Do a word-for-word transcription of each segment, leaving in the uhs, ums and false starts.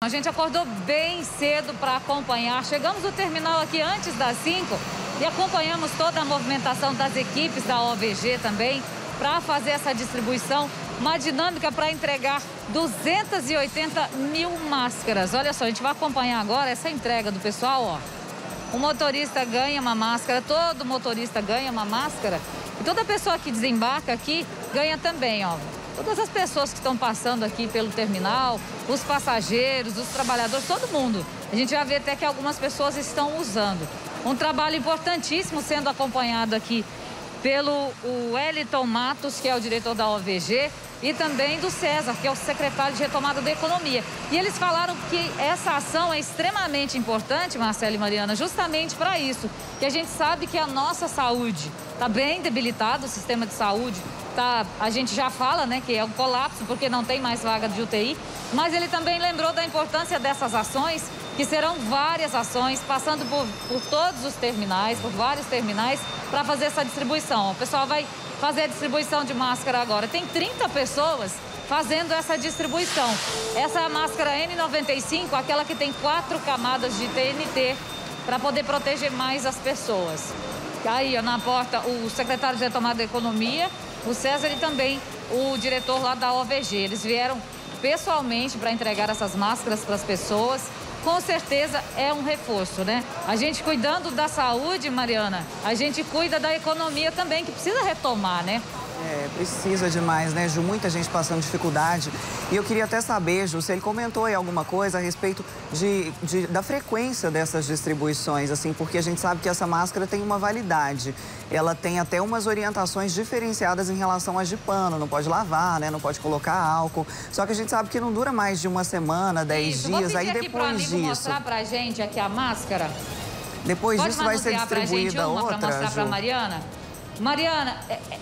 A gente acordou bem cedo para acompanhar. Chegamos no terminal aqui antes das cinco e acompanhamos toda a movimentação das equipes da O V G também para fazer essa distribuição. Uma dinâmica para entregar duzentas e oitenta mil máscaras. Olha só, a gente vai acompanhar agora essa entrega do pessoal, ó. O motorista ganha uma máscara, todo motorista ganha uma máscara. E toda pessoa que desembarca aqui ganha também, ó. Todas as pessoas que estão passando aqui pelo terminal, os passageiros, os trabalhadores, todo mundo. A gente já vê até que algumas pessoas estão usando. Um trabalho importantíssimo sendo acompanhado aqui pelo o Wellington Matos, que é o diretor da O V G, e também do César, que é o secretário de retomada da economia. E eles falaram que essa ação é extremamente importante, Marcelo e Mariana, justamente para isso, que a gente sabe que a nossa saúde está bem debilitada, o sistema de saúde tá, a gente já fala, né, que é um colapso porque não tem mais vaga de U T I, mas ele também lembrou da importância dessas ações, que serão várias ações, passando por, por todos os terminais, por vários terminais, para fazer essa distribuição. O pessoal vai fazer a distribuição de máscara agora. Tem trinta pessoas fazendo essa distribuição. Essa é a máscara N noventa e cinco, aquela que tem quatro camadas de T N T, para poder proteger mais as pessoas. Aí, ó, na porta, o secretário de retomada da economia, o César, e também o diretor lá da O V G. Eles vieram pessoalmente para entregar essas máscaras para as pessoas. Com certeza é um reforço, né? A gente cuidando da saúde, Mariana, a gente cuida da economia também, que precisa retomar, né? É, precisa demais, né, Ju? Muita gente passando dificuldade. E eu queria até saber, Ju, se ele comentou aí alguma coisa a respeito de, de, da frequência dessas distribuições, assim, porque a gente sabe que essa máscara tem uma validade. Ela tem até umas orientações diferenciadas em relação às de pano. Não pode lavar, né? Não pode colocar álcool. Só que a gente sabe que não dura mais de uma semana, dez Isso, dias. vou Aí aqui depois disso. disso. Mostrar pra gente aqui a máscara. Depois pode disso vai ser distribuída uma outra. Pra mostrar Ju? pra Mariana. Mariana, é, é...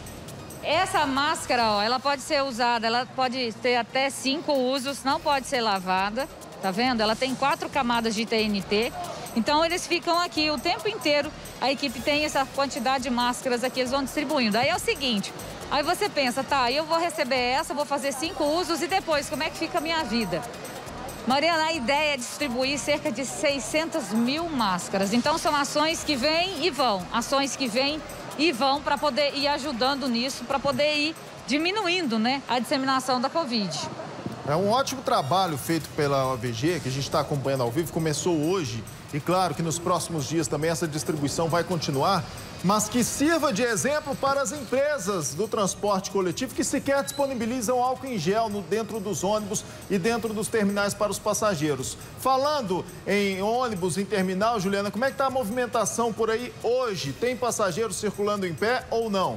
essa máscara, ó, ela pode ser usada, ela pode ter até cinco usos, não pode ser lavada, tá vendo? Ela tem quatro camadas de T N T, então eles ficam aqui o tempo inteiro, a equipe tem essa quantidade de máscaras aqui, eles vão distribuindo. Aí é o seguinte, aí você pensa, tá, eu vou receber essa, vou fazer cinco usos e depois, como é que fica a minha vida? Mariana, a ideia é distribuir cerca de seiscentas mil máscaras, então são ações que vêm e vão, ações que vêm e vão para poder ir ajudando nisso, para poder ir diminuindo, né, a disseminação da Covid. É um ótimo trabalho feito pela O V G, que a gente está acompanhando ao vivo, começou hoje. E claro que nos próximos dias também essa distribuição vai continuar, mas que sirva de exemplo para as empresas do transporte coletivo que sequer disponibilizam álcool em gel no, dentro dos ônibus e dentro dos terminais para os passageiros. Falando em ônibus, em terminal, Juliana, como é que está a movimentação por aí hoje? Tem passageiros circulando em pé ou não?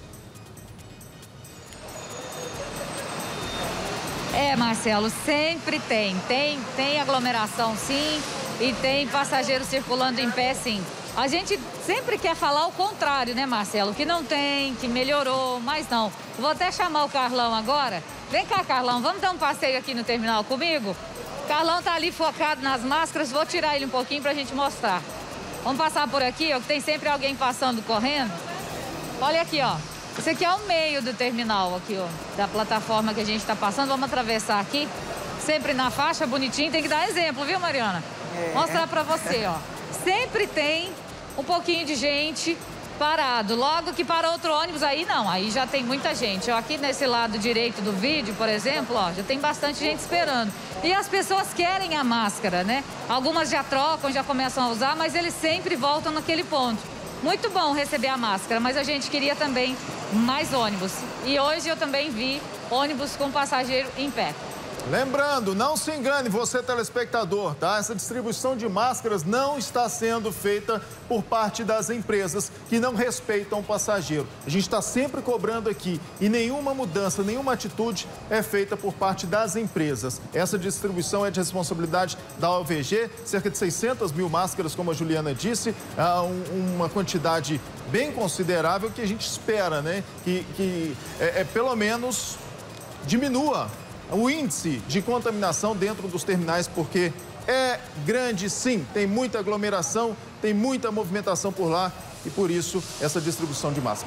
É, Marcelo, sempre tem. Tem, tem aglomeração, sim, e tem passageiros circulando em pé, sim. A gente sempre quer falar o contrário, né, Marcelo? Que não tem, que melhorou, mas não. Vou até chamar o Carlão agora. Vem cá, Carlão, vamos dar um passeio aqui no terminal comigo? O Carlão tá ali focado nas máscaras, vou tirar ele um pouquinho pra gente mostrar. Vamos passar por aqui, ó, que tem sempre alguém passando, correndo. Olha aqui, ó. Esse aqui é o meio do terminal, aqui, ó, da plataforma que a gente está passando. Vamos atravessar aqui, sempre na faixa, bonitinho. Tem que dar exemplo, viu, Mariana? É. Mostrar para você, ó. Sempre tem um pouquinho de gente parado. Logo que para outro ônibus, aí não, aí já tem muita gente. Ó, aqui nesse lado direito do vídeo, por exemplo, ó, já tem bastante gente esperando. E as pessoas querem a máscara, né? Algumas já trocam, já começam a usar, mas eles sempre voltam naquele ponto. Muito bom receber a máscara, mas a gente queria também mais ônibus. E hoje eu também vi ônibus com passageiro em pé. Lembrando, não se engane você, telespectador, tá? Essa distribuição de máscaras não está sendo feita por parte das empresas que não respeitam o passageiro. A gente está sempre cobrando aqui e nenhuma mudança, nenhuma atitude é feita por parte das empresas. Essa distribuição é de responsabilidade da O V G, cerca de seiscentas mil máscaras, como a Juliana disse, uma quantidade bem considerável que a gente espera, né? Que, que é, é pelo menos diminua o índice de contaminação dentro dos terminais, porque é grande, sim, tem muita aglomeração, tem muita movimentação por lá e por isso essa distribuição de máscaras.